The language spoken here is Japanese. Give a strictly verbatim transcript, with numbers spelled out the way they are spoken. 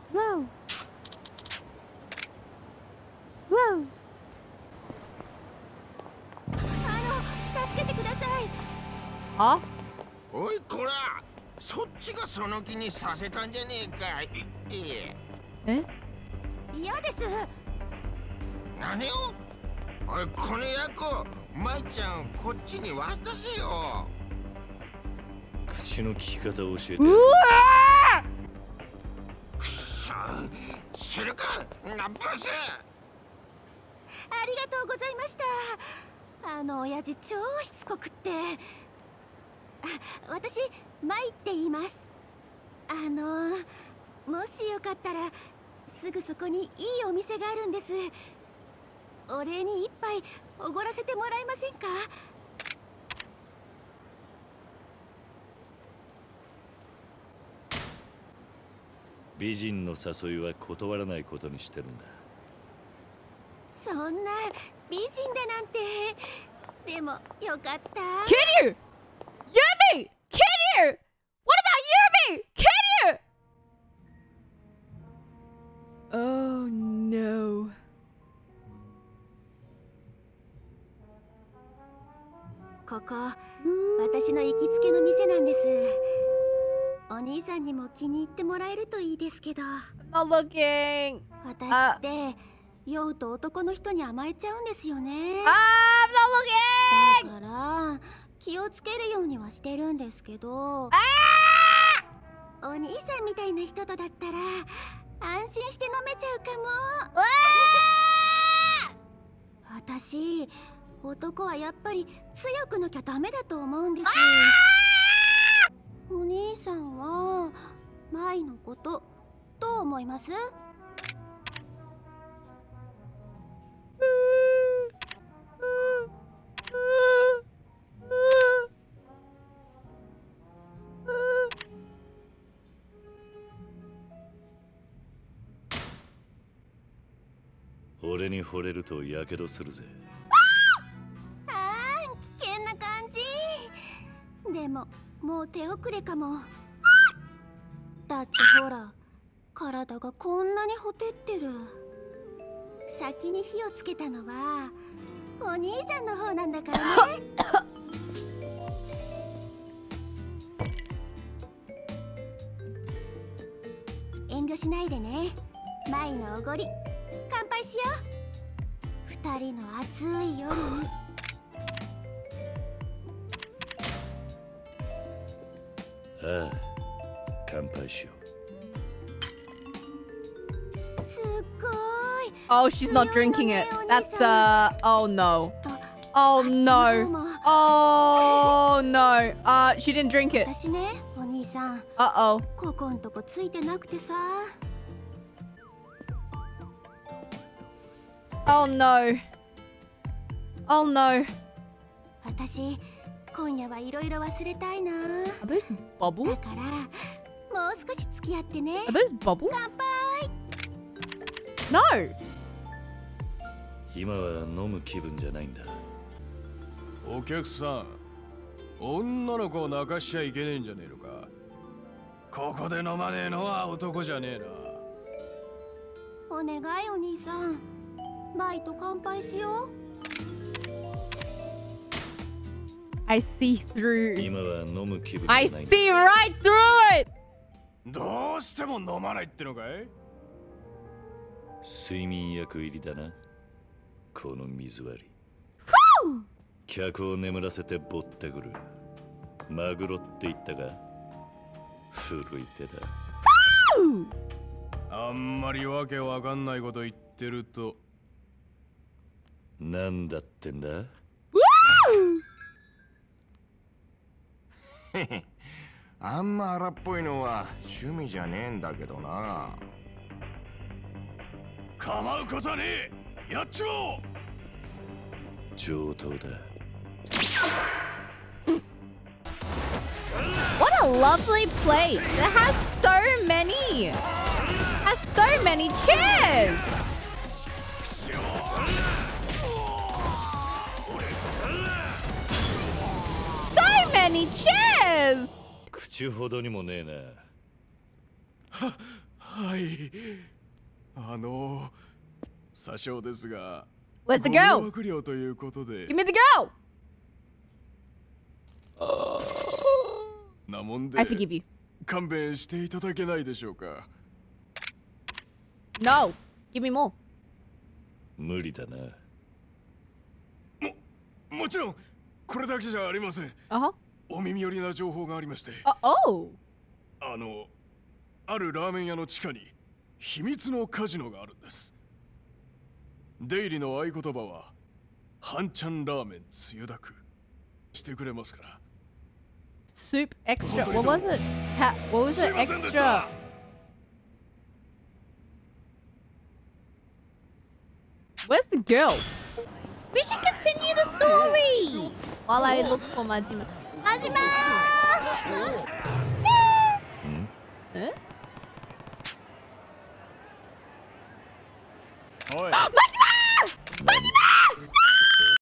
Whoa. Whoa. あの、助けてください。 は？ おいこら、そっちがその気にさせたんじゃねえか。いええ？ 嫌です。 何を？おいこの役、舞ちゃんこっちに渡せよ。 口の利き方を教えて。 うわくそ、知るかナッパス。 ありがとうございました。あの親父超しつこくって。あ、私マイって言います。あのもしよかったらすぐそこにいいお店があるんです。お礼に一杯おごらせてもらえませんか？ 美人の誘いは断らないことにしてるんだ。 そんな美人だなんて。でもよかった。 Kiryu! Yumi! Kiryu! What about Yumi? Kiryu! Oh no. ここ私の行きつけの店なんです。お兄さんにも気に入ってもらえるといいですけど。 I'm not looking. 私って酔うと男の人に甘えちゃうんですよね。 I'm not looking. だから気をつけるようにはしてるんですけど、お兄さんみたいな人とだったら安心して飲めちゃうかも。私男はやっぱり強くなきゃダメだと思うんです。お兄さんは舞のことどう思います？ 俺に惚れるとやけどするぜ。 あー、危険な感じ。でももう手遅れかも。だってほら体がこんなにほてってる。先に火をつけたのはお兄さんの方なんだからね。遠慮しないでね。舞のおごり乾杯しよう。二人の暑い夜に。 ああ、乾杯しよう。すっごい。 Oh, she's not drinking it. That's uh. Oh no. Oh no. Oh no. Uh, she didn't drink it. 私ね、お兄さん。 Uh oh. ここんとこついてなくてさ。 Oh no. Oh no. 私今夜はいろいろ忘れたいな。 Are those だ bubbles? からもう少し付き合ってね。 Are those bubbles? 乾杯。 No. う。今は飲む気分じゃないんだ。 お客さん、女の子を泣かしちゃいけねえんじゃねえのか。ここで飲まねえのは男じゃねえな。 お願いお兄さん、バイと乾杯しよう。 I see through. 今は飲む気分じ I ゃないんだ。 see right through it. どうしても飲まないってのかい？ 睡眠薬入りだな。この水割り。客を眠らせてぼったくる。マグロって言ったが古い手だ。 あんまりわけわかんないこと言ってると。 なんだってんだ？ あんま荒っぽいのは趣味じゃねえんだけどな。 構うことはねえ。やっちまおう。 上等だ。 What a lovely place. It has so many. Has so many chairs. So many chairs. 口ほどにもねえな。 はい。あの、詐称ですが、 Where's the ご迷 girl? 惑料ということで。 Give me the girl! なもんで I forgive you. 勘弁していただけないでしょうか。 No! Give me more. 無理だな。 も、もちろん、これだけじゃありません。 Uh-huh. お耳寄りな情報がありまして。 Uh oh! あの、あるラーメン屋の地下に秘密のカジノがあるんです。出入りの合言葉は、半ちゃんラーメンつゆだくしてくれますから。 Soup extra. What was it? Ha what was it? Extra. Where's the girl? We should continue the story while I look for Majima. Majima! Eh? おい、 Majima!